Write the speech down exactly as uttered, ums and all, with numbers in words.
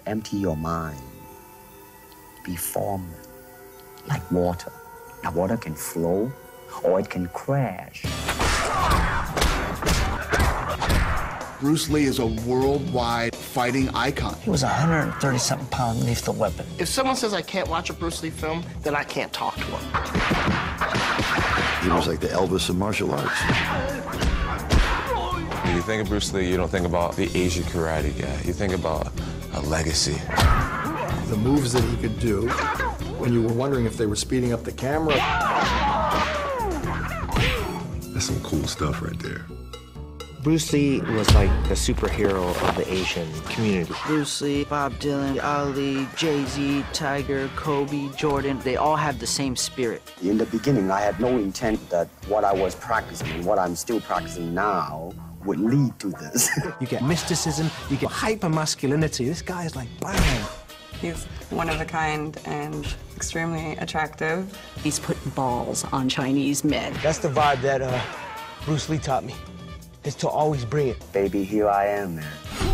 empty your mind. Be formed like water. Now, water can flow or it can crash. Bruce Lee is a worldwide fighting icon. He was one hundred thirty something pound lethal weapon. If someone says I can't watch a Bruce Lee film, then I can't talk to him. He was like the Elvis of martial arts. When you think of Bruce Lee, you don't think about the Asian karate guy. You think about a legacy. The moves that he could do, when you were wondering if they were speeding up the camera. That's some cool stuff right there. Bruce Lee was like the superhero of the Asian community. Bruce Lee, Bob Dylan, Ali, Jay-Z, Tiger, Kobe, Jordan, they all have the same spirit. In the beginning, I had no intent that what I was practicing and what I'm still practicing now would lead to this. You get mysticism, you get hyper-masculinity. This guy is like, bang. He's one of a kind and extremely attractive. He's putting balls on Chinese men. That's the vibe that uh, Bruce Lee taught me, is to always bring it. Baby, here I am, man.